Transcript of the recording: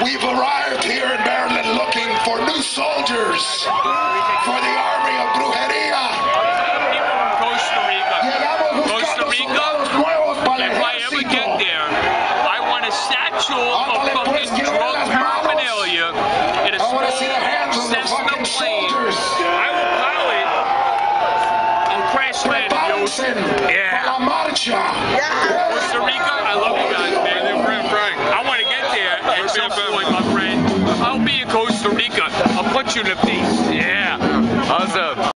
We've arrived here in Maryland looking for new soldiers for the army of Brujeria. Costa Rica. Costa Rica, if I ever get there, I want a statue of fucking drug paraphernalia in a small Cessna plane. I will pilot. I'll crash land in yeah. Costa Rica, I love you guys, man. Frank. I want to get there at some point, my friend. I'll be in Costa Rica. I'll punch you in the face. Yeah. Awesome.